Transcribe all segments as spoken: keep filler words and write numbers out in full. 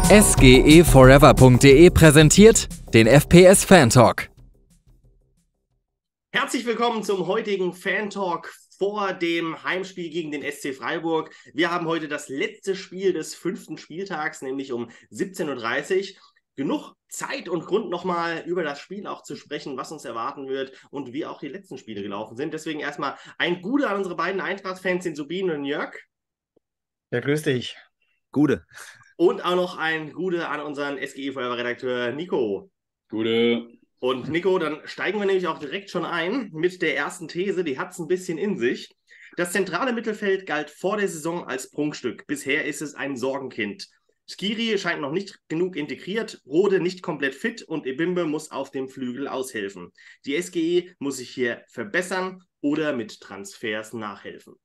S G E Forever Punkt de präsentiert den F P S Fan Talk. Herzlich willkommen zum heutigen Fan Talk vor dem Heimspiel gegen den S C Freiburg. Wir haben heute das letzte Spiel des fünften Spieltags, nämlich um siebzehn Uhr dreißig. Genug Zeit und Grund nochmal über das Spiel auch zu sprechen, was uns erwarten wird und wie auch die letzten Spiele gelaufen sind. Deswegen erstmal ein Gute an unsere beiden Eintracht-Fans, den Subin und Jörg. Ja, grüß dich. Gute. Und auch noch ein Gute an unseren S G E Forever-Redakteur Nico. Gute. Und Nico, dann steigen wir nämlich auch direkt schon ein mit der ersten These, die hat es ein bisschen in sich. Das zentrale Mittelfeld galt vor der Saison als Prunkstück. Bisher ist es ein Sorgenkind. Skiri scheint noch nicht genug integriert, Rode nicht komplett fit und Ebimbe muss auf dem Flügel aushelfen. Die S G E muss sich hier verbessern oder mit Transfers nachhelfen.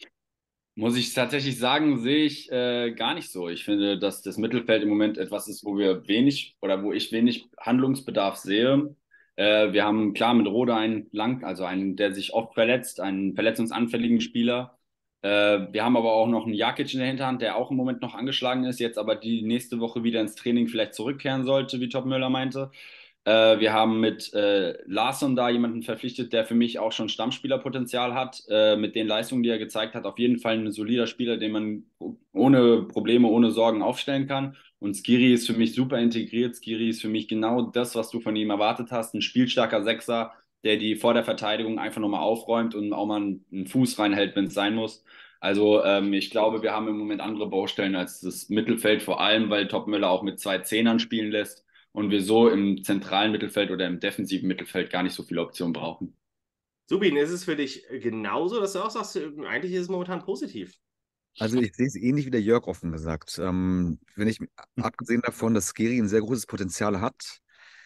Muss ich tatsächlich sagen, sehe ich äh, gar nicht so. Ich finde, dass das Mittelfeld im Moment etwas ist, wo wir wenig oder wo ich wenig Handlungsbedarf sehe. Äh, wir haben klar mit Rode einen lang, also einen, der sich oft verletzt, einen verletzungsanfälligen Spieler. Äh, wir haben aber auch noch einen Jakic in der Hinterhand, der auch im Moment noch angeschlagen ist, jetzt aber die nächste Woche wieder ins Training vielleicht zurückkehren sollte, wie Topmöller meinte. Äh, wir haben mit äh, Larsson da jemanden verpflichtet, der für mich auch schon Stammspielerpotenzial hat. Äh, mit den Leistungen, die er gezeigt hat, auf jeden Fall ein solider Spieler, den man ohne Probleme, ohne Sorgen aufstellen kann. Und Skiri ist für mich super integriert. Skiri ist für mich genau das, was du von ihm erwartet hast. Ein spielstarker Sechser, der die vor der Verteidigung einfach nochmal aufräumt und auch mal einen Fuß reinhält, wenn es sein muss. Also ähm, ich glaube, wir haben im Moment andere Baustellen als das Mittelfeld, vor allem, weil Topmöller auch mit zwei Zehnern spielen lässt. Und wir so im zentralen Mittelfeld oder im defensiven Mittelfeld gar nicht so viele Optionen brauchen. Subin, ist es für dich genauso, dass du auch sagst, eigentlich ist es momentan positiv? Also ich sehe es ähnlich wie der Jörg offen gesagt. Ähm, wenn ich, abgesehen davon, dass Skiri ein sehr großes Potenzial hat,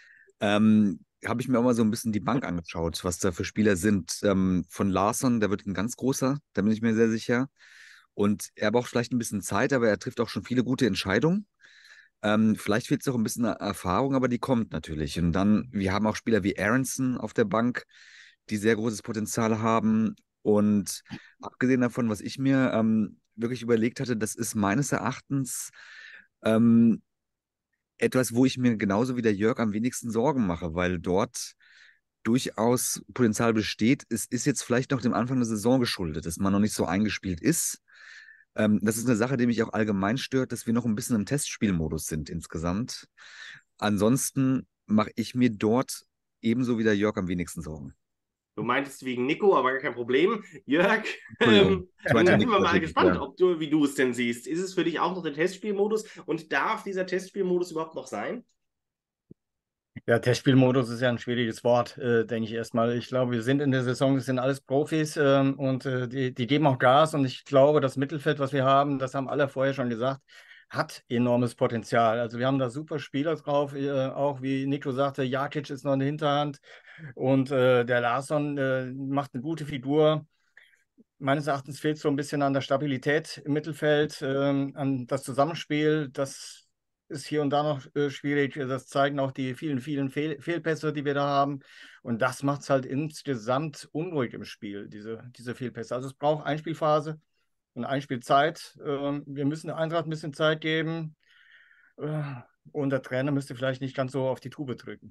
ähm, habe ich mir auch mal so ein bisschen die Bank angeschaut, was da für Spieler sind. Ähm, von Larsson, der wird ein ganz großer, da bin ich mir sehr sicher. Und er braucht vielleicht ein bisschen Zeit, aber er trifft auch schon viele gute Entscheidungen. Ähm, vielleicht fehlt es auch ein bisschen Erfahrung, aber die kommt natürlich. Und dann, wir haben auch Spieler wie Aronson auf der Bank, die sehr großes Potenzial haben. Und abgesehen davon, was ich mir ähm, wirklich überlegt hatte, das ist meines Erachtens ähm, etwas, wo ich mir genauso wie der Jörg am wenigsten Sorgen mache, weil dort durchaus Potenzial besteht. Es ist jetzt vielleicht noch dem Anfang der Saison geschuldet, dass man noch nicht so eingespielt ist. Ähm, das ist eine Sache, die mich auch allgemein stört, dass wir noch ein bisschen im Testspielmodus sind insgesamt. Ansonsten mache ich mir dort ebenso wie der Jörg am wenigsten Sorgen. Du meintest wegen Nico, aber gar kein Problem. Jörg, Entschuldigung. ähm, Ich meinte dann sind Nico wir mal natürlich, gespannt, ja. ob du, wie du es denn siehst. Ist es für dich auch noch der Testspielmodus und darf dieser Testspielmodus überhaupt noch sein? Ja, Testspielmodus ist ja ein schwieriges Wort, äh, denke ich erstmal. Ich glaube, wir sind in der Saison, das sind alles Profis ähm, und äh, die, die geben auch Gas. Und ich glaube, das Mittelfeld, was wir haben, das haben alle vorher schon gesagt, hat enormes Potenzial. Also wir haben da super Spieler drauf, äh, auch wie Nico sagte, Jakic ist noch in der Hinterhand und äh, der Larsson äh, macht eine gute Figur. Meines Erachtens fehlt so ein bisschen an der Stabilität im Mittelfeld, ähm, an das Zusammenspiel. Das ist hier und da noch äh, schwierig. Das zeigen auch die vielen, vielen Fehl Fehlpässe, die wir da haben. Und das macht es halt insgesamt unruhig im Spiel, diese, diese Fehlpässe. Also es braucht Einspielphase und Einspielzeit. Ähm, wir müssen der Eintracht ein bisschen Zeit geben. Äh, und der Trainer müsste vielleicht nicht ganz so auf die Tube drücken.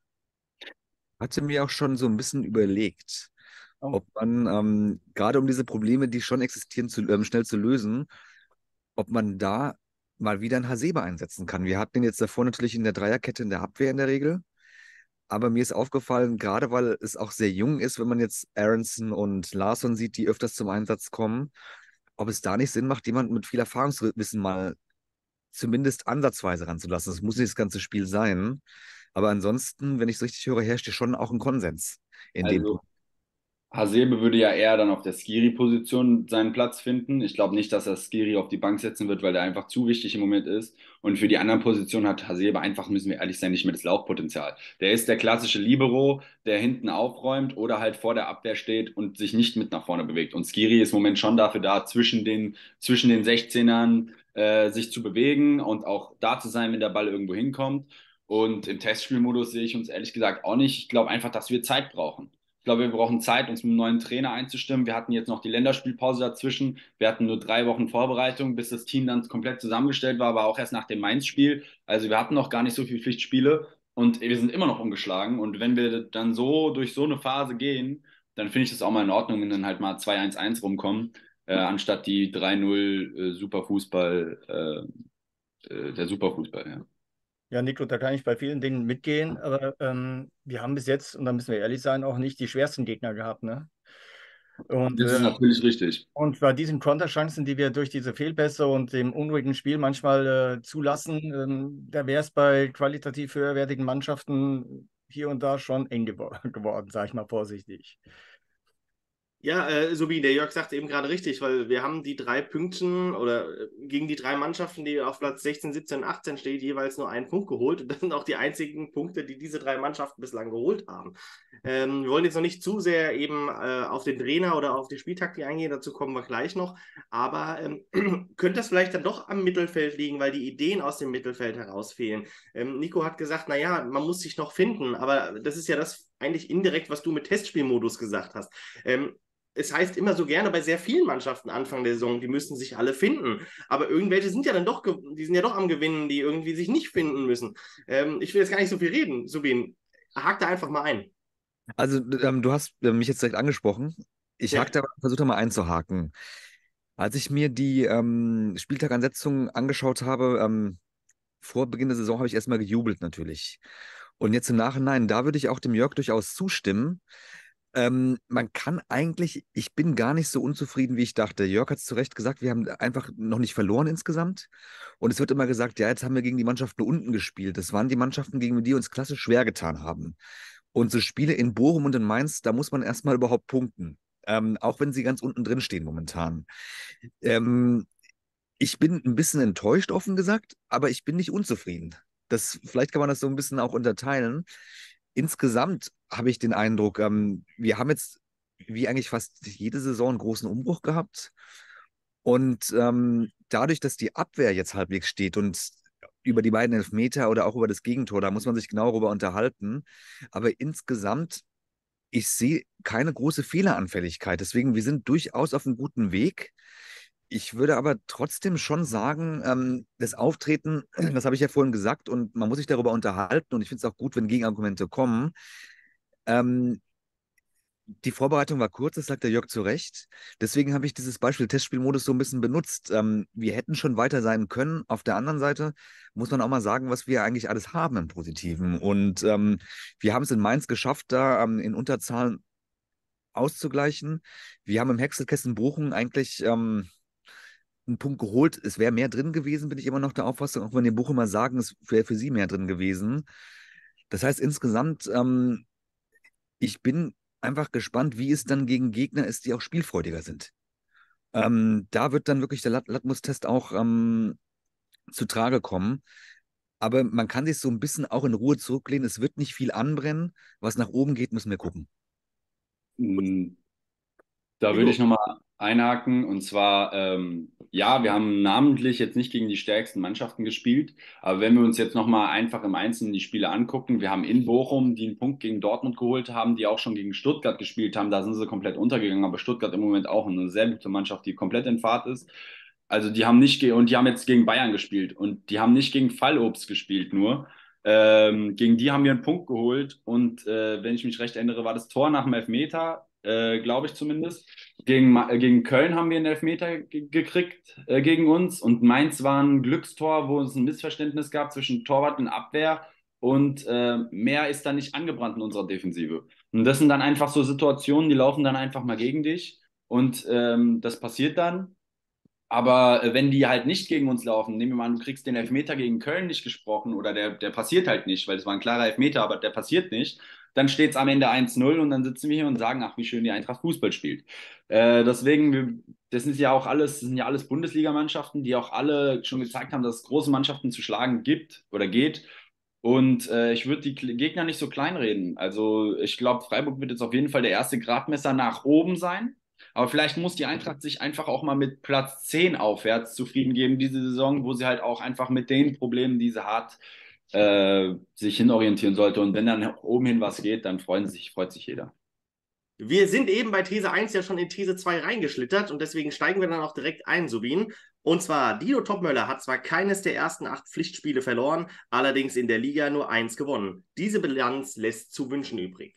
Hatte mir auch schon so ein bisschen überlegt, Oh. ob man ähm, gerade um diese Probleme, die schon existieren, zu, ähm, schnell zu lösen, ob man da mal wieder einen Hasebe einsetzen kann. Wir hatten ihn jetzt davor natürlich in der Dreierkette in der Abwehr in der Regel. Aber mir ist aufgefallen, gerade weil es auch sehr jung ist, wenn man jetzt Aronson und Larsson sieht, die öfters zum Einsatz kommen, ob es da nicht Sinn macht, jemanden mit viel Erfahrungswissen mal zumindest ansatzweise ranzulassen. Das muss nicht das ganze Spiel sein. Aber ansonsten, wenn ich es richtig höre, herrscht hier schon auch ein Konsens in dem Also Hasebe würde ja eher dann auf der Skiri-Position seinen Platz finden. Ich glaube nicht, dass er Skiri auf die Bank setzen wird, weil der einfach zu wichtig im Moment ist. Und für die anderen Positionen hat Hasebe einfach, müssen wir ehrlich sein, nicht mehr das Laufpotenzial. Der ist der klassische Libero, der hinten aufräumt oder halt vor der Abwehr steht und sich nicht mit nach vorne bewegt. Und Skiri ist im Moment schon dafür da, zwischen den, zwischen den sechzehnern äh, sich zu bewegen und auch da zu sein, wenn der Ball irgendwo hinkommt. Und im Testspielmodus sehe ich uns ehrlich gesagt auch nicht. Ich glaube einfach, dass wir Zeit brauchen. Ich glaube, wir brauchen Zeit, uns mit einem neuen Trainer einzustimmen. Wir hatten jetzt noch die Länderspielpause dazwischen. Wir hatten nur drei Wochen Vorbereitung, bis das Team dann komplett zusammengestellt war, aber auch erst nach dem Mainz-Spiel. Also wir hatten noch gar nicht so viele Pflichtspiele und wir sind immer noch ungeschlagen. Und wenn wir dann so durch so eine Phase gehen, dann finde ich das auch mal in Ordnung, wenn dann halt mal zwei eins eins rumkommen, äh, anstatt die drei null äh, Superfußball, äh, äh, der Superfußball, ja. Ja, Nico, da kann ich bei vielen Dingen mitgehen, aber ähm, wir haben bis jetzt, und da müssen wir ehrlich sein, auch nicht die schwersten Gegner gehabt, ne? Und, Das ist äh, natürlich richtig. und bei diesen Konterchancen, die wir durch diese Fehlpässe und dem unruhigen Spiel manchmal äh, zulassen, ähm, da wäre es bei qualitativ höherwertigen Mannschaften hier und da schon eng gewor geworden, sage ich mal vorsichtig. Ja, äh, Sobi, der Jörg sagt eben gerade richtig, weil wir haben die drei Pünktchen oder äh, gegen die drei Mannschaften, die auf Platz sechzehn, siebzehn und achtzehn steht, jeweils nur einen Punkt geholt. Und das sind auch die einzigen Punkte, die diese drei Mannschaften bislang geholt haben. Ähm, wir wollen jetzt noch nicht zu sehr eben äh, auf den Trainer oder auf die Spieltaktik eingehen, dazu kommen wir gleich noch. Aber ähm, könnte das vielleicht dann doch am Mittelfeld liegen, weil die Ideen aus dem Mittelfeld heraus fehlen? Ähm, Nico hat gesagt, naja, man muss sich noch finden, aber das ist ja das eigentlich indirekt, was du mit Testspielmodus gesagt hast. Ähm, Es heißt immer so gerne bei sehr vielen Mannschaften Anfang der Saison, die müssen sich alle finden. Aber irgendwelche sind ja dann doch, die sind ja doch am Gewinnen, die irgendwie sich nicht finden müssen. Ähm, ich will jetzt gar nicht so viel reden, Subin. Hakt da einfach mal ein. Also, ähm, du hast äh, mich jetzt direkt angesprochen. Ich Ja. hake da, versuche da mal einzuhaken. Als ich mir die ähm, Spieltagansetzung angeschaut habe, ähm, vor Beginn der Saison habe ich erstmal gejubelt natürlich. Und jetzt im Nachhinein, da würde ich auch dem Jörg durchaus zustimmen. Ähm, man kann eigentlich, ich bin gar nicht so unzufrieden, wie ich dachte. Jörg hat es zu Recht gesagt, wir haben einfach noch nicht verloren insgesamt. Und es wird immer gesagt, ja, jetzt haben wir gegen die Mannschaften unten gespielt. Das waren die Mannschaften, gegen die uns klasse schwer getan haben. Und so Spiele in Bochum und in Mainz, da muss man erstmal überhaupt punkten. Ähm, auch wenn sie ganz unten drin stehen momentan. Ähm, Ich bin ein bisschen enttäuscht, offen gesagt, aber ich bin nicht unzufrieden. Das, vielleicht kann man das so ein bisschen auch unterteilen. Insgesamt habe ich den Eindruck, ähm, wir haben jetzt wie eigentlich fast jede Saison einen großen Umbruch gehabt. Und ähm, dadurch, dass die Abwehr jetzt halbwegs steht und über die beiden Elfmeter oder auch über das Gegentor, da muss man sich genau darüber unterhalten. Aber insgesamt, ich sehe keine große Fehleranfälligkeit. Deswegen, wir sind durchaus auf einem guten Weg. Ich würde aber trotzdem schon sagen, ähm, das Auftreten, das habe ich ja vorhin gesagt, und man muss sich darüber unterhalten. Und ich finde es auch gut, wenn Gegenargumente kommen. Ähm, Die Vorbereitung war kurz, das sagt der Jörg zu Recht. Deswegen habe ich dieses Beispiel Testspielmodus so ein bisschen benutzt. Ähm, wir hätten schon weiter sein können. Auf der anderen Seite muss man auch mal sagen, was wir eigentlich alles haben im Positiven. Und ähm, wir haben es in Mainz geschafft, da ähm, in Unterzahl auszugleichen. Wir haben im Hexelkessen Bochum eigentlich ähm, einen Punkt geholt. Es wäre mehr drin gewesen, bin ich immer noch der Auffassung, auch wenn die Bochumer sagen, es wäre für sie mehr drin gewesen. Das heißt, insgesamt, ähm, ich bin einfach gespannt, wie es dann gegen Gegner ist, die auch spielfreudiger sind. Ähm, da wird dann wirklich der Lat Latmus-Test auch ähm, zu Trage kommen. Aber man kann sich so ein bisschen auch in Ruhe zurücklehnen. Es wird nicht viel anbrennen. Was nach oben geht, müssen wir gucken. Mm, Da würde Nico. ich nochmal einhaken. Und zwar, ähm, ja, wir haben namentlich jetzt nicht gegen die stärksten Mannschaften gespielt. Aber wenn wir uns jetzt nochmal einfach im Einzelnen die Spiele angucken, wir haben in Bochum, die einen Punkt gegen Dortmund geholt haben, die auch schon gegen Stuttgart gespielt haben. Da sind sie komplett untergegangen. Aber Stuttgart im Moment auch eine sehr gute Mannschaft, die komplett in Fahrt ist. Also die haben nicht, ge und die haben jetzt gegen Bayern gespielt. Und die haben nicht gegen Fallobst gespielt nur. Ähm, gegen die haben wir einen Punkt geholt. Und äh, wenn ich mich recht erinnere, war das Tor nach dem Elfmeter. Äh, glaube ich zumindest. Gegen, äh, gegen Köln haben wir einen Elfmeter ge gekriegt äh, gegen uns und Mainz war ein Glückstor, wo es ein Missverständnis gab zwischen Torwart und Abwehr und äh, mehr ist da nicht angebrannt in unserer Defensive. Und das sind dann einfach so Situationen, die laufen dann einfach mal gegen dich und ähm, das passiert dann. Aber äh, wenn die halt nicht gegen uns laufen, nehmen wir mal an, du kriegst den Elfmeter gegen Köln nicht gesprochen oder der, der passiert halt nicht, weil es war ein klarer Elfmeter, aber der passiert nicht, dann steht es am Ende eins null und dann sitzen wir hier und sagen, ach, wie schön die Eintracht Fußball spielt. Äh, deswegen, wir, das sind ja auch alles, das sind ja alles Bundesligamannschaften, die auch alle schon gezeigt haben, dass es große Mannschaften zu schlagen gibt oder geht. Und äh, ich würde die Gegner nicht so kleinreden. Also ich glaube, Freiburg wird jetzt auf jeden Fall der erste Gradmesser nach oben sein. Aber vielleicht muss die Eintracht sich einfach auch mal mit Platz zehn aufwärts zufrieden geben diese Saison, wo sie halt auch einfach mit den Problemen, die sie hat, äh, sich hinorientieren sollte. Und wenn dann oben hin was geht, dann freuen sich, freut sich jeder. Wir sind eben bei These eins ja schon in These zwei reingeschlittert und deswegen steigen wir dann auch direkt ein, Subin. Und zwar, Dino Topmöller hat zwar keines der ersten acht Pflichtspiele verloren, allerdings in der Liga nur eins gewonnen. Diese Bilanz lässt zu wünschen übrig.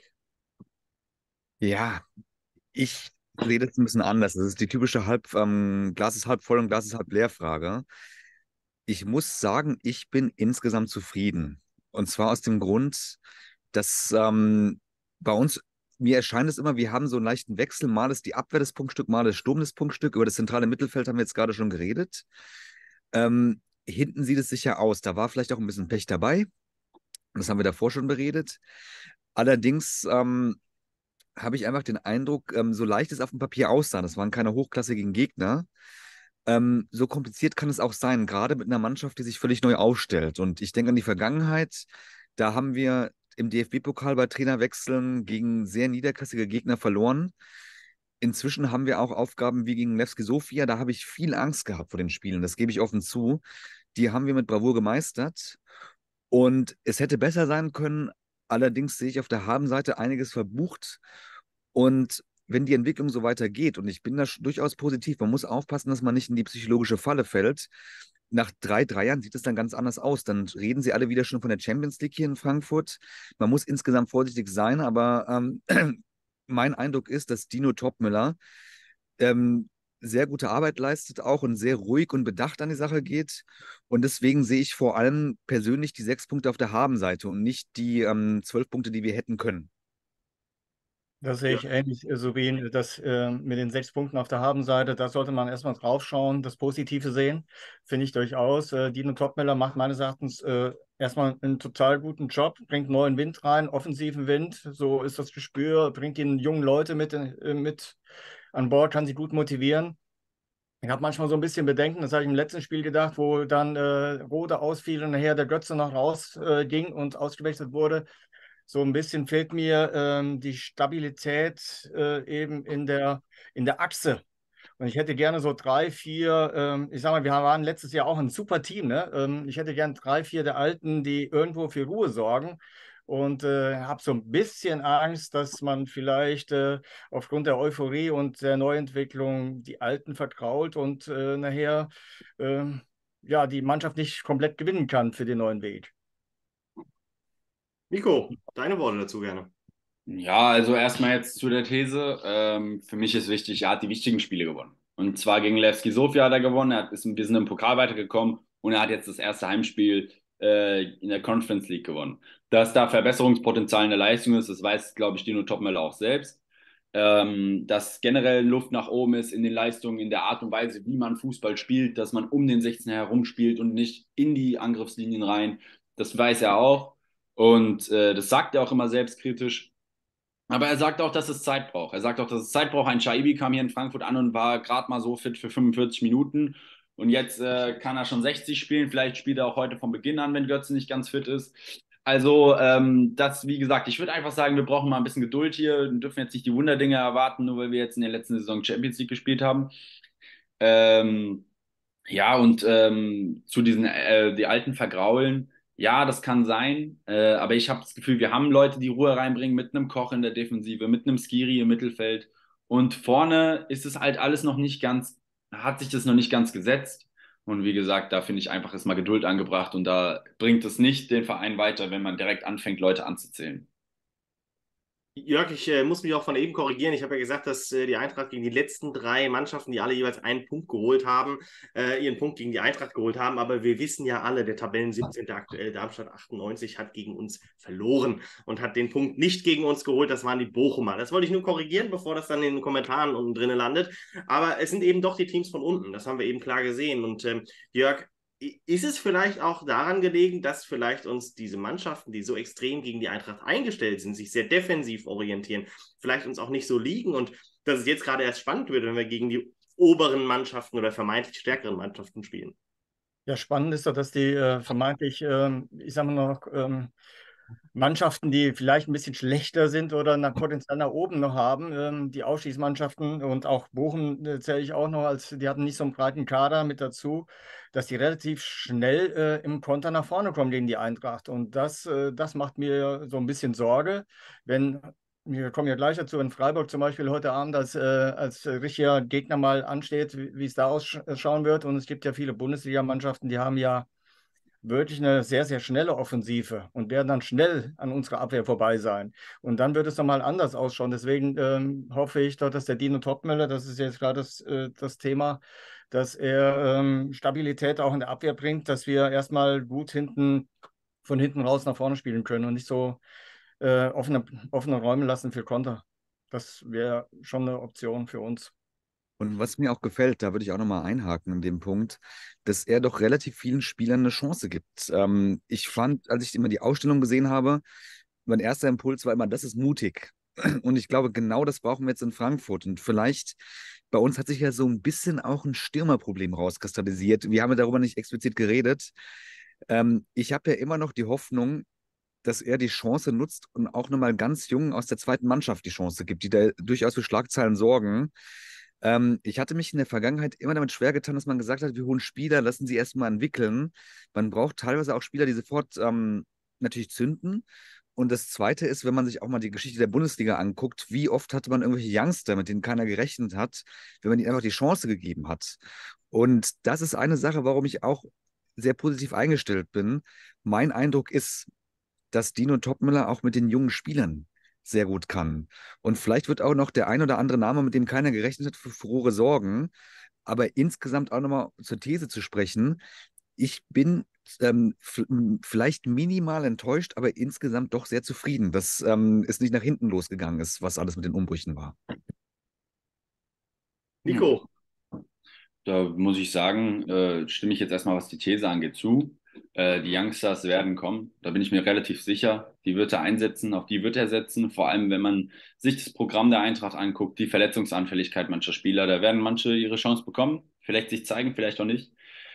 Ja, ich sehe das ein bisschen anders. Das ist die typische halb, ähm, Glas ist halb voll und Glas ist halb leer Frage. Ich muss sagen, ich bin insgesamt zufrieden. Und zwar aus dem Grund, dass ähm, bei uns, mir erscheint es immer, wir haben so einen leichten Wechsel. Mal ist die Abwehr das Punktstück, mal das Sturm das Punktstück. Über das zentrale Mittelfeld haben wir jetzt gerade schon geredet. Ähm, hinten sieht es sicher aus. Da war vielleicht auch ein bisschen Pech dabei. Das haben wir davor schon beredet. Allerdings ähm, habe ich einfach den Eindruck, ähm, so leicht es auf dem Papier aussah, das waren keine hochklassigen Gegner, ähm, so kompliziert kann es auch sein, gerade mit einer Mannschaft, die sich völlig neu aufstellt. Und ich denke an die Vergangenheit, da haben wir im D F B-Pokal bei Trainerwechseln gegen sehr niederklassige Gegner verloren. Inzwischen haben wir auch Aufgaben wie gegen Levski Sofia, da habe ich viel Angst gehabt vor den Spielen, das gebe ich offen zu. Die haben wir mit Bravour gemeistert. Und es hätte besser sein können. Allerdings sehe ich auf der Habenseite einiges verbucht. Und wenn die Entwicklung so weitergeht, und ich bin da sch- durchaus positiv, man muss aufpassen, dass man nicht in die psychologische Falle fällt. Nach drei Dreiern sieht es dann ganz anders aus. Dann reden sie alle wieder schon von der Champions League hier in Frankfurt. Man muss insgesamt vorsichtig sein, aber ähm, mein Eindruck ist, dass Dino Topmöller ähm, sehr gute Arbeit leistet auch und sehr ruhig und bedacht an die Sache geht. Und deswegen sehe ich vor allem persönlich die sechs Punkte auf der Habenseite und nicht die ähm, zwölf Punkte, die wir hätten können. Das sehe Ja. ich ähnlich, äh, so wie das äh, mit den sechs Punkten auf der Habenseite. Da sollte man erstmal draufschauen, das Positive sehen, finde ich durchaus. Äh, Dino Topmöller macht meines Erachtens äh, erstmal einen total guten Job, bringt neuen Wind rein, offensiven Wind. So ist das Gespür, bringt die jungen Leute mit, äh, mit an Bord, kann sie gut motivieren. Ich habe manchmal so ein bisschen Bedenken, das habe ich im letzten Spiel gedacht, wo dann äh, Rode ausfiel und nachher der Götze noch raus äh, ging und ausgewechselt wurde. So ein bisschen fehlt mir ähm, die Stabilität äh, eben in der, in der Achse. Und ich hätte gerne so drei, vier, ähm, ich sag mal, wir waren letztes Jahr auch ein super Team, ne? Ähm, ich hätte gerne drei, vier der Alten, die irgendwo für Ruhe sorgen. Und äh, habe so ein bisschen Angst, dass man vielleicht äh, aufgrund der Euphorie und der Neuentwicklung die Alten verkrault und äh, nachher äh, ja, die Mannschaft nicht komplett gewinnen kann für den neuen Weg. Nico, deine Worte dazu gerne. Ja, also erstmal jetzt zu der These. Ähm, für mich ist wichtig, er hat die wichtigen Spiele gewonnen. Und zwar gegen Levski Sofia hat er gewonnen, er hat, ist, wir sind im Pokal weitergekommen und er hat jetzt das erste Heimspiel äh, in der Conference League gewonnen. Dass da Verbesserungspotenzial in der Leistung ist, das weiß, glaube ich, Dino Topmöller auch selbst. Ähm, dass generell Luft nach oben ist in den Leistungen, in der Art und Weise, wie man Fußball spielt, dass man um den sechzehner herum spielt und nicht in die Angriffslinien rein. Das weiß er auch. Und äh, das sagt er auch immer selbstkritisch. Aber er sagt auch, dass es Zeit braucht. Er sagt auch, dass es Zeit braucht. Ein Shaibi kam hier in Frankfurt an und war gerade mal so fit für fünfundvierzig Minuten. Und jetzt äh, kann er schon sechzig spielen. Vielleicht spielt er auch heute von Beginn an, wenn Götze nicht ganz fit ist. Also, ähm, das, wie gesagt, ich würde einfach sagen, wir brauchen mal ein bisschen Geduld hier. Wir dürfen jetzt nicht die Wunderdinge erwarten, nur weil wir jetzt in der letzten Saison Champions League gespielt haben. Ähm, ja, und ähm, zu diesen, äh, die alten Vergraulen, ja, das kann sein, äh, aber ich habe das Gefühl, wir haben Leute, die Ruhe reinbringen mit einem Koch in der Defensive, mit einem Skiri im Mittelfeld und vorne ist es halt alles noch nicht ganz, hat sich das noch nicht ganz gesetzt und wie gesagt, da finde ich einfach ist mal Geduld angebracht und da bringt es nicht den Verein weiter, wenn man direkt anfängt, Leute anzuzählen. Jörg, ich äh, muss mich auch von eben korrigieren. Ich habe ja gesagt, dass äh, die Eintracht gegen die letzten drei Mannschaften, die alle jeweils einen Punkt geholt haben, äh, ihren Punkt gegen die Eintracht geholt haben. Aber wir wissen ja alle, der Tabellen siebzehnte aktuell, Darmstadt achtundneunzig, hat gegen uns verloren und hat den Punkt nicht gegen uns geholt. Das waren die Bochumer. Das wollte ich nur korrigieren, bevor das dann in den Kommentaren unten drinnen landet. Aber es sind eben doch die Teams von unten. Das haben wir eben klar gesehen. Und ähm, Jörg, ist es vielleicht auch daran gelegen, dass vielleicht uns diese Mannschaften, die so extrem gegen die Eintracht eingestellt sind, sich sehr defensiv orientieren, vielleicht uns auch nicht so liegen und dass es jetzt gerade erst spannend wird, wenn wir gegen die oberen Mannschaften oder vermeintlich stärkeren Mannschaften spielen? Ja, spannend ist doch, dass die äh, vermeintlich, ähm, ich sage mal noch, ähm, Mannschaften, die vielleicht ein bisschen schlechter sind oder ein Potenzial nach oben noch haben, ähm, die Aufstiegsmannschaften und auch Bochum äh, zähle ich auch noch als, die hatten nicht so einen breiten Kader mit dazu, dass die relativ schnell äh, im Konter nach vorne kommen gegen die Eintracht. Und das, äh, das macht mir so ein bisschen Sorge, wenn wir kommen ja gleich dazu, wenn Freiburg zum Beispiel heute Abend als, äh, als richtiger Gegner mal ansteht, wie, wie es da ausschauen wird. Und es gibt ja viele Bundesligamannschaften, die haben ja wirklich eine sehr, sehr schnelle Offensive und werden dann schnell an unserer Abwehr vorbei sein. Und dann wird es nochmal anders ausschauen. Deswegen ähm, hoffe ich doch, dass der Dino Topmöller, das ist jetzt gerade das, äh, das Thema, dass er ähm, Stabilität auch in der Abwehr bringt, dass wir erstmal gut hinten, von hinten raus nach vorne spielen können und nicht so äh, offene, offene Räume lassen für Konter. Das wäre schon eine Option für uns. Und was mir auch gefällt, da würde ich auch nochmal einhaken in dem Punkt, dass er doch relativ vielen Spielern eine Chance gibt. Ähm, ich fand, als ich immer die Ausstellung gesehen habe, mein erster Impuls war immer, das ist mutig. Und ich glaube, genau das brauchen wir jetzt in Frankfurt. Und vielleicht, bei uns hat sich ja so ein bisschen auch ein Stürmerproblem rauskristallisiert. Wir haben ja darüber nicht explizit geredet. Ähm, ich habe ja immer noch die Hoffnung, dass er die Chance nutzt und auch nochmal ganz jungen aus der zweiten Mannschaft die Chance gibt, die da durchaus für Schlagzeilen sorgen. Ähm, ich hatte mich in der Vergangenheit immer damit schwer getan, dass man gesagt hat, wir holen Spieler, lassen sie erstmal entwickeln. Man braucht teilweise auch Spieler, die sofort ähm, natürlich zünden. Und das Zweite ist, wenn man sich auch mal die Geschichte der Bundesliga anguckt, wie oft hatte man irgendwelche Youngster, mit denen keiner gerechnet hat, wenn man ihnen einfach die Chance gegeben hat. Und das ist eine Sache, warum ich auch sehr positiv eingestellt bin. Mein Eindruck ist, dass Dino Topmöller auch mit den jungen Spielern sehr gut kann. Und vielleicht wird auch noch der ein oder andere Name, mit dem keiner gerechnet hat, für Furore sorgen. Aber insgesamt auch nochmal zur These zu sprechen, ich bin ähm, vielleicht minimal enttäuscht, aber insgesamt doch sehr zufrieden, dass ähm, es nicht nach hinten losgegangen ist, was alles mit den Umbrüchen war. Nico. Da muss ich sagen, äh, stimme ich jetzt erstmal, was die These angeht, zu. Äh, die Youngsters werden kommen, da bin ich mir relativ sicher. Die wird er einsetzen, auf die wird er setzen. Vor allem, wenn man sich das Programm der Eintracht anguckt, die Verletzungsanfälligkeit mancher Spieler, da werden manche ihre Chance bekommen, vielleicht sich zeigen, vielleicht auch nicht.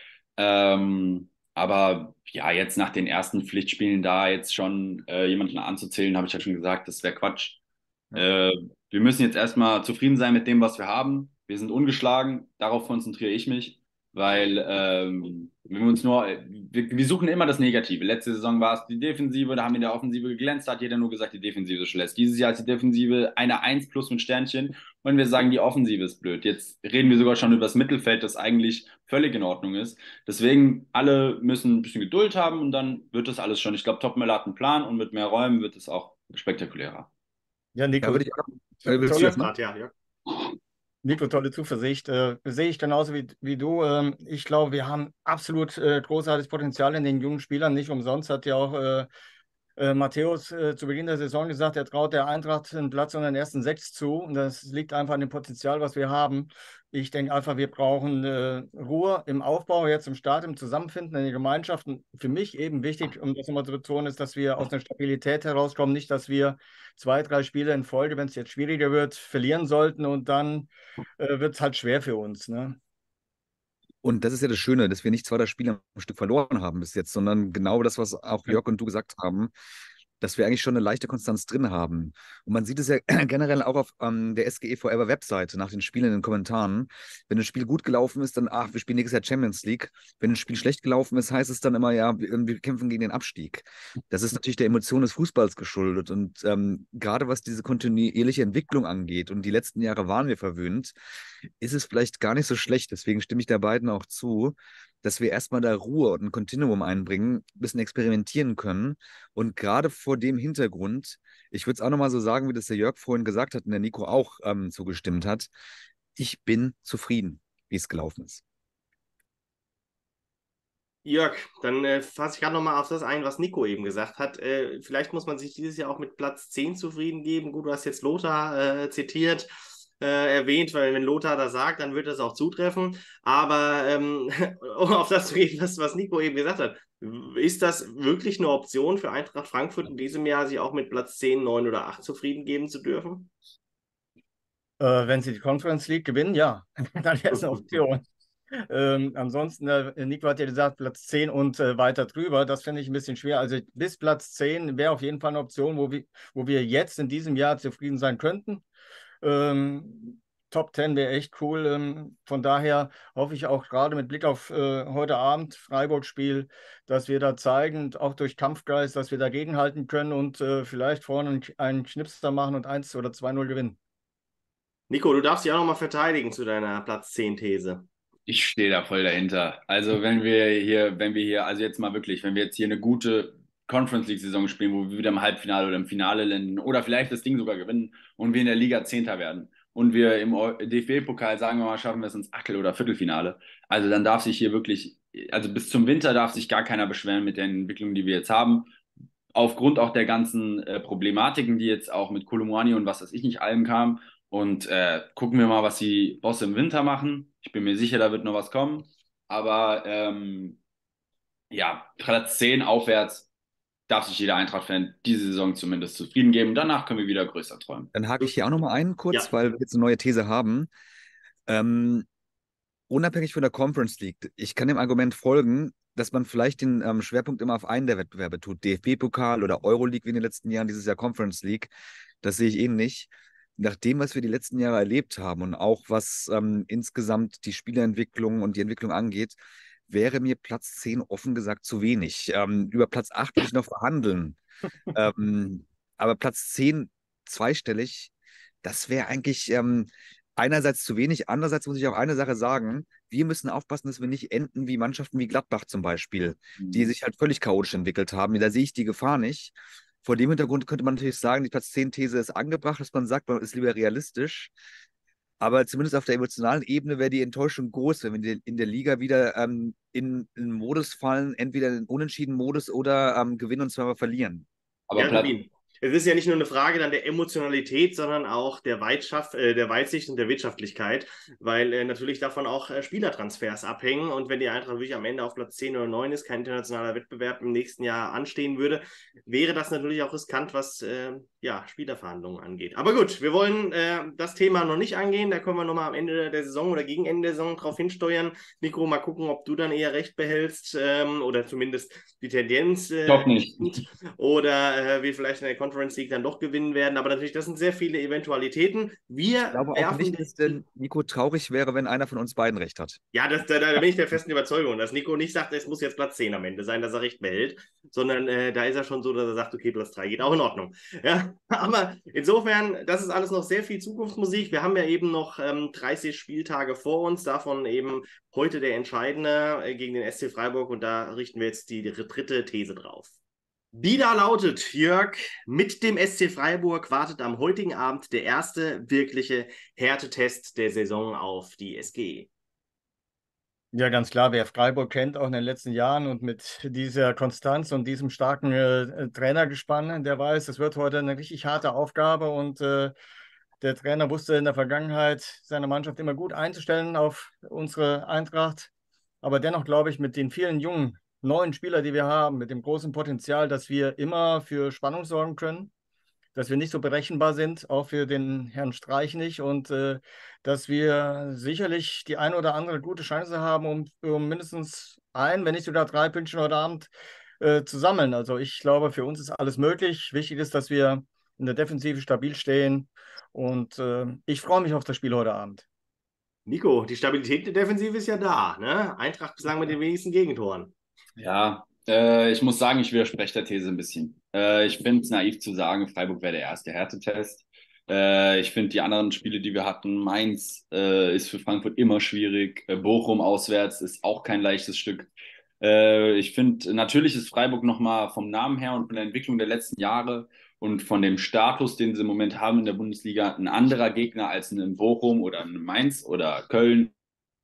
Ähm, aber ja, jetzt nach den ersten Pflichtspielen da jetzt schon äh, jemanden anzuzählen, habe ich ja schon gesagt, das wäre Quatsch. Ja. Äh, wir müssen jetzt erstmal zufrieden sein mit dem, was wir haben. Wir sind ungeschlagen, darauf konzentriere ich mich, weil ähm, wenn wir uns nur, wir, wir suchen immer das Negative. Letzte Saison war es die Defensive, da haben wir in der Offensive geglänzt, da hat jeder nur gesagt, die Defensive ist schlecht. Dieses Jahr ist die Defensive eine Eins plus mit Sternchen und wir sagen, die Offensive ist blöd. Jetzt reden wir sogar schon über das Mittelfeld, das eigentlich völlig in Ordnung ist. Deswegen, alle müssen ein bisschen Geduld haben und dann wird das alles schon. Ich glaube, Topmöller hat einen Plan und mit mehr Räumen wird es auch spektakulärer. Ja, Nico, Ja, würde ich auch. Äh, willst du tolle, jetzt mal? Ja, ja. Nico, tolle Zuversicht. Äh, sehe ich genauso wie, wie du. Ähm, ich glaube, wir haben absolut äh, großartiges Potenzial in den jungen Spielern. Nicht umsonst hat ja auch äh, äh, Matthäus äh, zu Beginn der Saison gesagt, er traut der Eintracht einen Platz unter den ersten sechs zu. Und das liegt einfach an dem Potenzial, was wir haben. Ich denke einfach, wir brauchen äh, Ruhe im Aufbau, jetzt im Start, im Zusammenfinden in den Gemeinschaften. Für mich eben wichtig, um das nochmal zu betonen, ist, dass wir aus einer Stabilität herauskommen. Nicht, dass wir zwei, drei Spiele in Folge, wenn es jetzt schwieriger wird, verlieren sollten und dann äh, wird es halt schwer für uns. Ne? Und das ist ja das Schöne, dass wir nicht zwei, drei Spiele am Stück verloren haben bis jetzt, sondern genau das, was auch Jörg und du gesagt haben, dass wir eigentlich schon eine leichte Konstanz drin haben. Und man sieht es ja generell auch auf ähm, der S G E Forever Webseite nach den Spielen in den Kommentaren. Wenn ein Spiel gut gelaufen ist, dann, ach, wir spielen nächstes Jahr Champions League. Wenn ein Spiel schlecht gelaufen ist, heißt es dann immer, ja, wir, wir kämpfen gegen den Abstieg. Das ist natürlich der Emotion des Fußballs geschuldet. Und ähm, gerade was diese kontinuierliche Entwicklung angeht, und die letzten Jahre waren wir verwöhnt, ist es vielleicht gar nicht so schlecht. Deswegen stimme ich der beiden auch zu, dass wir erstmal da Ruhe und ein Kontinuum einbringen, ein bisschen experimentieren können. Und gerade vor dem Hintergrund, ich würde es auch nochmal so sagen, wie das der Jörg vorhin gesagt hat und der Nico auch ähm, zugestimmt hat, ich bin zufrieden, wie es gelaufen ist. Jörg, dann äh, fasse ich gerade nochmal auf das ein, was Nico eben gesagt hat. Äh, vielleicht muss man sich dieses Jahr auch mit Platz zehn zufrieden geben. Gut, du hast jetzt Lothar äh, zitiert. Äh, erwähnt, weil wenn Lothar das sagt, dann wird das auch zutreffen. Aber ähm, um auf das zu gehen, was, was Nico eben gesagt hat, ist das wirklich eine Option für Eintracht Frankfurt in diesem Jahr, sich auch mit Platz zehn, neun oder acht zufrieden geben zu dürfen? Äh, wenn sie die Conference League gewinnen, ja, dann wäre es eine Option. Ähm, ansonsten, äh, Nico hat ja gesagt, Platz zehn und äh, weiter drüber. Das finde ich ein bisschen schwer. Also bis Platz zehn wäre auf jeden Fall eine Option, wo wir, wo wir jetzt in diesem Jahr zufrieden sein könnten. Ähm, Top Ten wäre echt cool. Ähm, von daher hoffe ich auch gerade mit Blick auf äh, heute Abend Freiburg-Spiel, dass wir da zeigen, auch durch Kampfgeist, dass wir dagegenhalten können und äh, vielleicht vorne einen, einen Schnipster machen und eins oder zwei null gewinnen. Nico, du darfst dich auch nochmal verteidigen zu deiner Platz zehn These. Ich stehe da voll dahinter. Also wenn wir hier, wenn wir hier, also jetzt mal wirklich, wenn wir jetzt hier eine gute Conference League-Saison spielen, wo wir wieder im Halbfinale oder im Finale landen oder vielleicht das Ding sogar gewinnen und wir in der Liga Zehnter werden und wir im D F B-Pokal, sagen wir mal, schaffen wir es ins Achtel- oder Viertelfinale, also dann darf sich hier wirklich, also bis zum Winter darf sich gar keiner beschweren mit den Entwicklungen, die wir jetzt haben. Aufgrund auch der ganzen äh, Problematiken, die jetzt auch mit Kolomuani und was weiß ich nicht allem kam. Und äh, gucken wir mal, was die Bosse im Winter machen. Ich bin mir sicher, da wird noch was kommen. Aber ähm, ja, Platz zehn aufwärts darf sich jeder Eintracht-Fan diese Saison zumindest zufrieden geben. Danach können wir wieder größer träumen. Dann hake ich hier auch nochmal ein, kurz, Ja. weil wir jetzt eine neue These haben. Ähm, unabhängig von der Conference League, ich kann dem Argument folgen, dass man vielleicht den ähm, Schwerpunkt immer auf einen der Wettbewerbe tut. D F B-Pokal oder Euroleague wie in den letzten Jahren, dieses Jahr Conference League. Das sehe ich ähnlich. Nach dem, was wir die letzten Jahre erlebt haben und auch was ähm, insgesamt die Spielerentwicklung und die Entwicklung angeht, wäre mir Platz zehn offen gesagt zu wenig. Ähm, über Platz acht will ich noch verhandeln. ähm, aber Platz zehn zweistellig, das wäre eigentlich ähm, einerseits zu wenig. Andererseits muss ich auch eine Sache sagen: Wir müssen aufpassen, dass wir nicht enden wie Mannschaften wie Gladbach zum Beispiel, die sich halt völlig chaotisch entwickelt haben. Da sehe ich die Gefahr nicht. Vor dem Hintergrund könnte man natürlich sagen, die Platz zehn These ist angebracht, dass man sagt, man ist lieber realistisch. Aber zumindest auf der emotionalen Ebene wäre die Enttäuschung groß, wenn wir in der Liga wieder ähm, in einen Modus fallen, entweder in den Unentschieden-Modus oder ähm, gewinnen und zweimal verlieren. Aber Ja, Platz, Sabine, es ist ja nicht nur eine Frage dann der Emotionalität, sondern auch der, Weitschaft, äh, der Weitsicht und der Wirtschaftlichkeit, weil äh, natürlich davon auch äh, Spielertransfers abhängen. Und wenn die Eintracht wirklich am Ende auf Platz zehn oder neun ist, kein internationaler Wettbewerb im nächsten Jahr anstehen würde, wäre das natürlich auch riskant, was äh, ja, Spielerverhandlungen angeht. Aber gut, wir wollen äh, das Thema noch nicht angehen. Da können wir nochmal am Ende der Saison oder gegen Ende der Saison drauf hinsteuern. Nico, mal gucken, ob du dann eher recht behältst ähm, oder zumindest die Tendenz äh, doch nicht. oder äh, wir vielleicht in der Conference League dann doch gewinnen werden. Aber natürlich, das sind sehr viele Eventualitäten. Wir Ich glaube auch werfen nicht, dass denn Nico traurig wäre, wenn einer von uns beiden recht hat. Ja, das, da, da bin ich der festen Überzeugung, dass Nico nicht sagt, es muss jetzt Platz zehn am Ende sein, dass er recht behält, sondern äh, da ist er schon so, dass er sagt, okay, Platz drei geht auch in Ordnung. Ja, aber insofern, das ist alles noch sehr viel Zukunftsmusik. Wir haben ja eben noch ähm, dreißig Spieltage vor uns, davon eben heute der entscheidende äh, gegen den S C Freiburg und da richten wir jetzt die, die dritte These drauf. Die da lautet, Jörg, mit dem S C Freiburg wartet am heutigen Abend der erste wirkliche Härtetest der Saison auf die S G. Ja, ganz klar, wer Freiburg kennt, auch in den letzten Jahren und mit dieser Konstanz und diesem starken äh, Trainergespann, der weiß, es wird heute eine richtig harte Aufgabe und äh, der Trainer wusste in der Vergangenheit, seine Mannschaft immer gut einzustellen auf unsere Eintracht. Aber dennoch glaube ich, mit den vielen jungen, neuen Spielern, die wir haben, mit dem großen Potenzial, dass wir immer für Spannung sorgen können, dass wir nicht so berechenbar sind, auch für den Herrn Streich nicht und äh, dass wir sicherlich die eine oder andere gute Chance haben, um, um mindestens ein, wenn nicht sogar drei Pünktchen heute Abend äh, zu sammeln. Also ich glaube, für uns ist alles möglich. Wichtig ist, dass wir in der Defensive stabil stehen und äh, ich freue mich auf das Spiel heute Abend. Nico, die Stabilität der Defensive ist ja da, ne? Eintracht bislang mit den wenigsten Gegentoren. Ja, äh, ich muss sagen, ich widerspreche der These ein bisschen. Äh, ich finde es naiv zu sagen, Freiburg wäre der erste Härtetest. Äh, ich finde die anderen Spiele, die wir hatten, Mainz äh, ist für Frankfurt immer schwierig. Äh, Bochum auswärts ist auch kein leichtes Stück. Äh, ich finde, natürlich ist Freiburg nochmal vom Namen her und von der Entwicklung der letzten Jahre und von dem Status, den sie im Moment haben in der Bundesliga, ein anderer Gegner als in Bochum oder in Mainz oder Köln.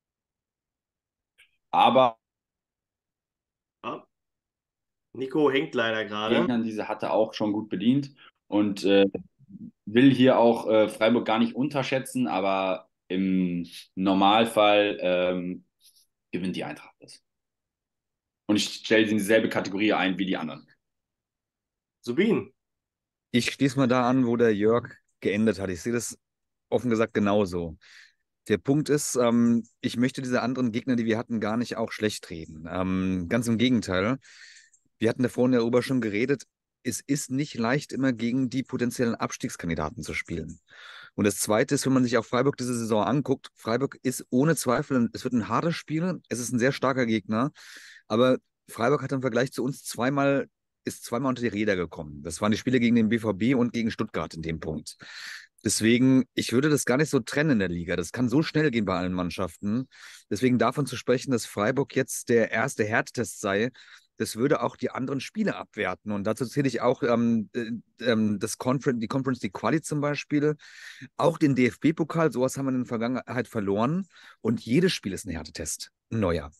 Aber Ja. Nico hängt leider gerade. Gegnern, die sie hatte, auch schon gut bedient und äh, will hier auch äh, Freiburg gar nicht unterschätzen, aber im Normalfall ähm, gewinnt die Eintracht das. Und ich stelle sie in dieselbe Kategorie ein wie die anderen. Subin. Ich schließe mal da an, wo der Jörg geendet hat. Ich sehe das offen gesagt genauso. Der Punkt ist, ähm, ich möchte diese anderen Gegner, die wir hatten, gar nicht auch schlecht reden. Ähm, ganz im Gegenteil. Wir hatten da vorhin darüber schon geredet. Es ist nicht leicht, immer gegen die potenziellen Abstiegskandidaten zu spielen. Und das Zweite ist, wenn man sich auch Freiburg diese Saison anguckt, Freiburg ist ohne Zweifel, es wird ein hartes Spiel, es ist ein sehr starker Gegner, aber Freiburg hat im Vergleich zu uns zweimal, ist zweimal unter die Räder gekommen. Das waren die Spiele gegen den B V B und gegen Stuttgart in dem Punkt. Deswegen, ich würde das gar nicht so trennen in der Liga. Das kann so schnell gehen bei allen Mannschaften. Deswegen davon zu sprechen, dass Freiburg jetzt der erste Härtetest sei, das würde auch die anderen Spiele abwerten. Und dazu zähle ich auch ähm, äh, ähm, das Conference, die Conference League Quali zum Beispiel, auch den D F B-Pokal, sowas haben wir in der Vergangenheit verloren. Und jedes Spiel ist ein Härtetest, ein neuer.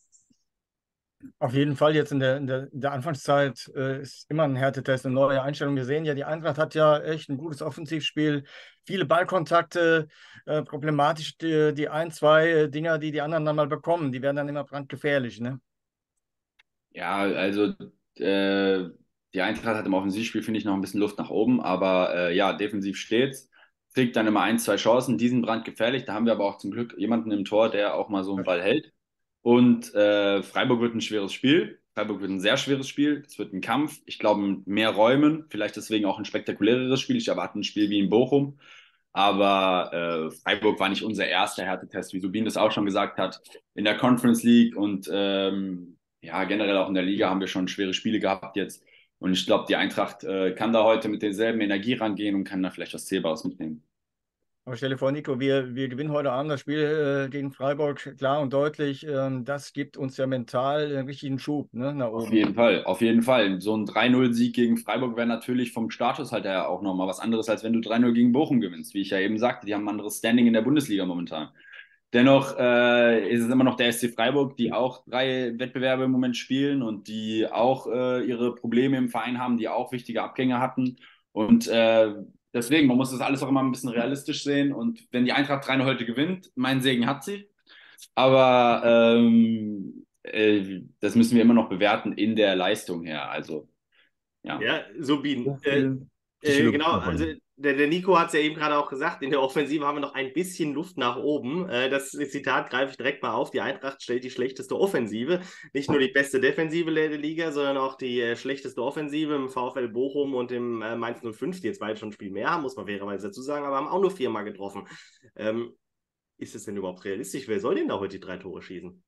Auf jeden Fall jetzt in der, in der, in der Anfangszeit äh, ist immer ein Härtetest, eine neue Einstellung. Wir sehen ja, die Eintracht hat ja echt ein gutes Offensivspiel, viele Ballkontakte, äh, problematisch die, die ein, zwei äh, Dinger, die die anderen dann mal bekommen, die werden dann immer brandgefährlich, ne? Ja, also äh, die Eintracht hat im Offensivspiel, finde ich, noch ein bisschen Luft nach oben, aber äh, ja, defensiv steht's. Kriegt dann immer ein, zwei Chancen, die sind brandgefährlich. Da haben wir aber auch zum Glück jemanden im Tor, der auch mal so einen Ball hält. Und äh, Freiburg wird ein schweres Spiel. Freiburg wird ein sehr schweres Spiel. Es wird ein Kampf. Ich glaube, mit mehr Räumen. Vielleicht deswegen auch ein spektakuläreres Spiel. Ich erwarte ein Spiel wie in Bochum. Aber äh, Freiburg war nicht unser erster Härtetest, wie Subin das auch schon gesagt hat. In der Conference League und ähm, ja, generell auch in der Liga haben wir schon schwere Spiele gehabt jetzt. Und ich glaube, die Eintracht äh, kann da heute mit derselben Energie rangehen und kann da vielleicht was Zählbares mitnehmen. Aber stell dir vor, Nico, wir, wir gewinnen heute Abend das Spiel äh, gegen Freiburg klar und deutlich. Ähm, das gibt uns ja mental einen richtigen Schub, ne, nach Auf oben. jeden Fall, auf jeden Fall. So ein drei null Sieg gegen Freiburg wäre natürlich vom Status halt her auch nochmal was anderes, als wenn du drei null gegen Bochum gewinnst. Wie ich ja eben sagte, die haben ein anderes Standing in der Bundesliga momentan. Dennoch äh, ist es immer noch der S C Freiburg, die auch drei Wettbewerbe im Moment spielen und die auch äh, ihre Probleme im Verein haben, die auch wichtige Abgänge hatten. Und äh, deswegen, man muss das alles auch immer ein bisschen realistisch sehen. Und wenn die Eintracht drei null heute gewinnt, mein Segen hat sie. Aber ähm, äh, das müssen wir immer noch bewerten in der Leistung her. Also, ja. Ja, Subin. So Äh, viel äh, Psychologie genau, davon. also der, der Nico hat es ja eben gerade auch gesagt, in der Offensive haben wir noch ein bisschen Luft nach oben. Äh, das Zitat greife ich direkt mal auf. Die Eintracht stellt die schlechteste Offensive. Nicht nur die beste Defensive der Liga, sondern auch die äh, schlechteste Offensive im VfL Bochum und im äh, Mainz null fünf, die jetzt beide schon ein Spiel mehr haben, muss man fairerweise dazu sagen, aber haben auch nur viermal getroffen. Ähm, ist es denn überhaupt realistisch? Wer soll denn da heute die drei Tore schießen?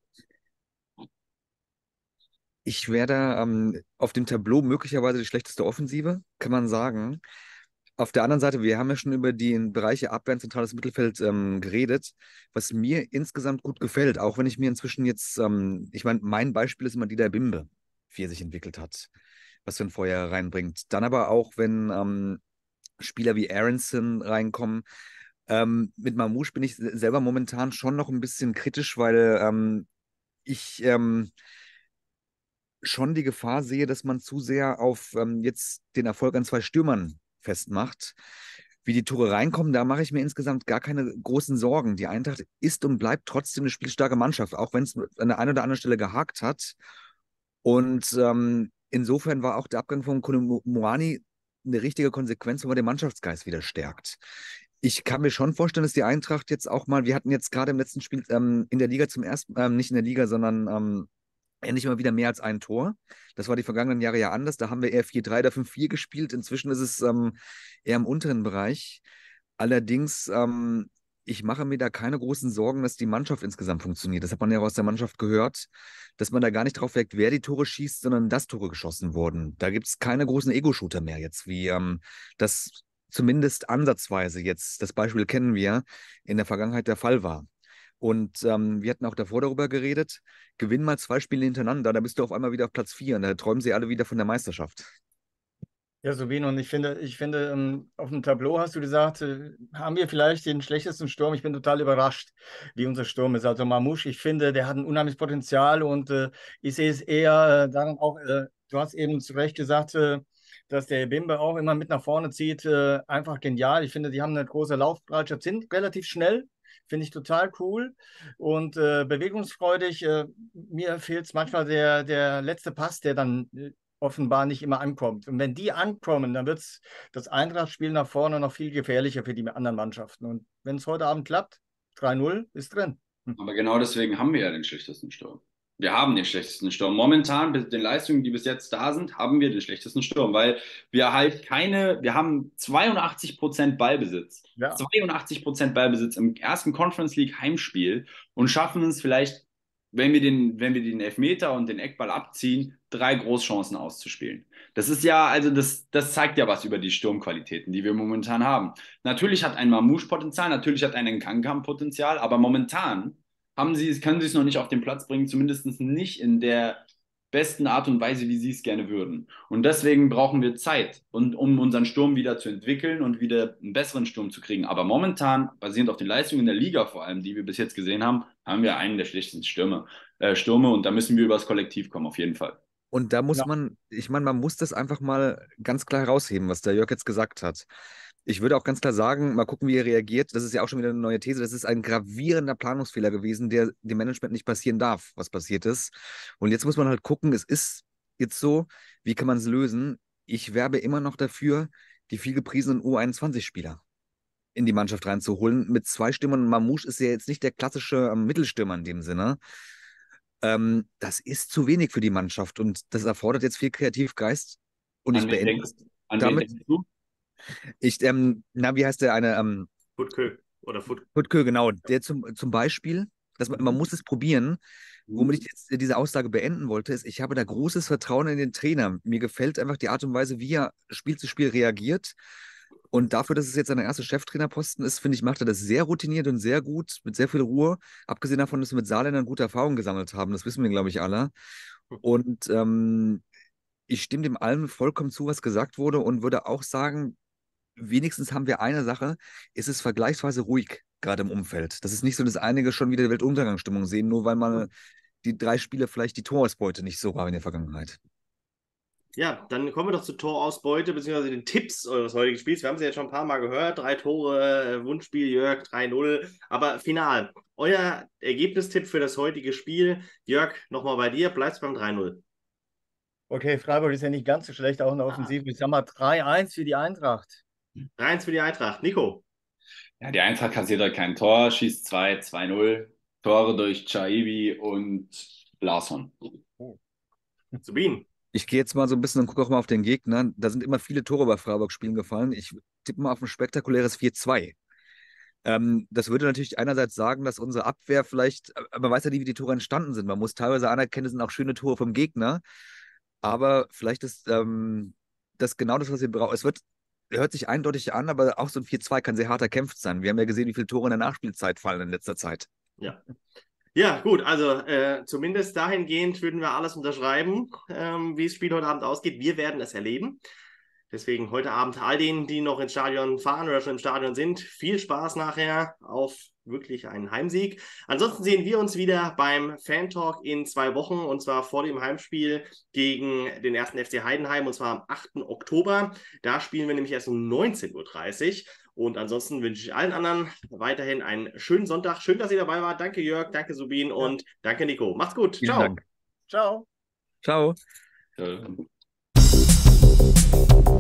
Ich werde ähm, auf dem Tableau möglicherweise die schlechteste Offensive, kann man sagen. Auf der anderen Seite, wir haben ja schon über die Bereiche Abwehr und zentrales Mittelfeld ähm, geredet, was mir insgesamt gut gefällt, auch wenn ich mir inzwischen jetzt, ähm, ich meine, mein Beispiel ist immer Dida Bimbe, wie er sich entwickelt hat, was für ein Feuer reinbringt. Dann aber auch, wenn ähm, Spieler wie Aronson reinkommen. Ähm, mit Mamouche bin ich selber momentan schon noch ein bisschen kritisch, weil ähm, ich ähm, schon die Gefahr sehe, dass man zu sehr auf ähm, jetzt den Erfolg an zwei Stürmern festmacht. Wie die Tore reinkommen, da mache ich mir insgesamt gar keine großen Sorgen. Die Eintracht ist und bleibt trotzdem eine spielstarke Mannschaft, auch wenn es an der einen oder anderen Stelle gehakt hat. Und ähm, insofern war auch der Abgang von Kolo Muani eine richtige Konsequenz, wo man den Mannschaftsgeist wieder stärkt. Ich kann mir schon vorstellen, dass die Eintracht jetzt auch mal, wir hatten jetzt gerade im letzten Spiel ähm, in der Liga zum ersten, ähm, nicht in der Liga, sondern ähm, endlich mal wieder mehr als ein Tor. Das war die vergangenen Jahre ja anders. Da haben wir eher vier drei oder fünf vier gespielt. Inzwischen ist es ähm, eher im unteren Bereich. Allerdings, ähm, ich mache mir da keine großen Sorgen, dass die Mannschaft insgesamt funktioniert. Das hat man ja auch aus der Mannschaft gehört, dass man da gar nicht drauf weckt, wer die Tore schießt, sondern dass Tore geschossen wurden. Da gibt es keine großen Ego-Shooter mehr jetzt, wie ähm, das zumindest ansatzweise jetzt, das Beispiel kennen wir, in der Vergangenheit der Fall war. Und ähm, wir hatten auch davor darüber geredet, gewinn mal zwei Spiele hintereinander, da bist du auf einmal wieder auf Platz vier und da träumen sie alle wieder von der Meisterschaft. Ja, Subin, und ich finde, ich finde, ähm, auf dem Tableau hast du gesagt, äh, haben wir vielleicht den schlechtesten Sturm. Ich bin total überrascht, wie unser Sturm ist. Also Mamouche, ich finde, der hat ein unheimliches Potenzial und äh, ich sehe es eher äh, daran auch, äh, du hast eben zu Recht gesagt, äh, dass der Bimbe auch immer mit nach vorne zieht. Äh, einfach genial. Ich finde, die haben eine große Laufbereitschaft, sind relativ schnell. Finde ich total cool und äh, bewegungsfreudig. Äh, mir fehlt manchmal der, der letzte Pass, der dann äh, offenbar nicht immer ankommt. Und wenn die ankommen, dann wird das Eintracht-Spiel nach vorne noch viel gefährlicher für die anderen Mannschaften. Und wenn es heute Abend klappt, drei null ist drin. Hm. Aber genau deswegen haben wir ja den schlechtesten Sturm. Wir haben den schlechtesten Sturm. Momentan, mit den Leistungen, die bis jetzt da sind, haben wir den schlechtesten Sturm, weil wir halt keine, wir haben zweiundachtzig Prozent Ballbesitz. Ja. zweiundachtzig Prozent Ballbesitz im ersten Conference League Heimspiel und schaffen es vielleicht, wenn wir den, wenn wir den Elfmeter und den Eckball abziehen, drei Großchancen auszuspielen. Das ist ja, also das, das zeigt ja was über die Sturmqualitäten, die wir momentan haben. Natürlich hat ein Mamouche Potenzial, natürlich hat ein Nkankam Potenzial, aber momentan haben sie, können sie es noch nicht auf den Platz bringen, zumindest nicht in der besten Art und Weise, wie sie es gerne würden. Und deswegen brauchen wir Zeit, und, um unseren Sturm wieder zu entwickeln und wieder einen besseren Sturm zu kriegen. Aber momentan, basierend auf den Leistungen in der Liga vor allem, die wir bis jetzt gesehen haben, haben wir einen der schlechtesten Stürme, äh, Stürme und da müssen wir übers Kollektiv kommen, auf jeden Fall. Und da muss Ja. man, ich meine, man muss das einfach mal ganz klar herausheben, was der Jörg jetzt gesagt hat. Ich würde auch ganz klar sagen, mal gucken, wie er reagiert. Das ist ja auch schon wieder eine neue These. Das ist ein gravierender Planungsfehler gewesen, der dem Management nicht passieren darf, was passiert ist. Und jetzt muss man halt gucken, es ist jetzt so, wie kann man es lösen? Ich werbe immer noch dafür, die viel gepriesenen U einundzwanzig-Spieler in die Mannschaft reinzuholen. Mit zwei Stürmern. Mamouche ist ja jetzt nicht der klassische ähm, Mittelstürmer in dem Sinne. Ähm, das ist zu wenig für die Mannschaft und das erfordert jetzt viel Kreativgeist. Und ich An wen beende denkst, es an wen damit. denkst du? Ich, ähm, na, wie heißt der eine? Ähm, Futkö oder Fut. Putkö, genau. Der zum, zum Beispiel, dass man, man muss es probieren. Womit ich jetzt diese Aussage beenden wollte, ist, ich habe da großes Vertrauen in den Trainer. Mir gefällt einfach die Art und Weise, wie er Spiel zu Spiel reagiert. Und dafür, dass es jetzt sein erster Cheftrainerposten ist, finde ich, macht er das sehr routiniert und sehr gut, mit sehr viel Ruhe. Abgesehen davon, dass wir mit Saarländern gute Erfahrungen gesammelt haben. Das wissen wir, glaube ich, alle. Und ähm, ich stimme dem allem vollkommen zu, was gesagt wurde und würde auch sagen, wenigstens haben wir eine Sache, es ist vergleichsweise ruhig, gerade im Umfeld. Das ist nicht so, dass einige schon wieder Weltuntergangsstimmung sehen, nur weil mal die drei Spiele vielleicht die Torausbeute nicht so war in der Vergangenheit. Ja, dann kommen wir doch zur Torausbeute bzw. den Tipps eures heutigen Spiels. Wir haben sie jetzt schon ein paar Mal gehört. Drei Tore, äh, Wunschspiel, Jörg, drei null. Aber final, euer Ergebnistipp für das heutige Spiel. Jörg, nochmal bei dir. Bleibst beim drei null. Okay, Freiburg ist ja nicht ganz so schlecht, auch in der Offensive. Ich sag mal drei eins für die Eintracht. drei eins für die Eintracht. Nico. Ja, die Eintracht kassiert halt kein Tor, schießt zwei, zwei null. Tore durch Chaibi und Larsson. Subin. Ich gehe jetzt mal so ein bisschen und gucke auch mal auf den Gegner. Da sind immer viele Tore bei Freiburg-Spielen gefallen. Ich tippe mal auf ein spektakuläres vier zwei. Ähm, das würde natürlich einerseits sagen, dass unsere Abwehr vielleicht, man weiß ja nicht, wie die Tore entstanden sind. Man muss teilweise anerkennen, es sind auch schöne Tore vom Gegner. Aber vielleicht ist ähm, das genau das, was wir brauchen. Es wird, hört sich eindeutig an, aber auch so ein vier zwei kann sehr hart erkämpft sein. Wir haben ja gesehen, wie viele Tore in der Nachspielzeit fallen in letzter Zeit. Ja. Ja, gut, also äh, zumindest dahingehend würden wir alles unterschreiben, ähm, wie das Spiel heute Abend ausgeht. Wir werden es erleben. Deswegen heute Abend all denen, die noch ins Stadion fahren oder schon im Stadion sind, viel Spaß nachher auf wirklich einen Heimsieg. Ansonsten sehen wir uns wieder beim Fan-Talk in zwei Wochen und zwar vor dem Heimspiel gegen den ersten F C Heidenheim und zwar am achten Oktober. Da spielen wir nämlich erst um neunzehn Uhr dreißig. Und ansonsten wünsche ich allen anderen weiterhin einen schönen Sonntag. Schön, dass ihr dabei wart. Danke Jörg, danke Subin ja. und danke Nico. Macht's gut. Vielen Ciao. Dank. Ciao. Ciao. Äh.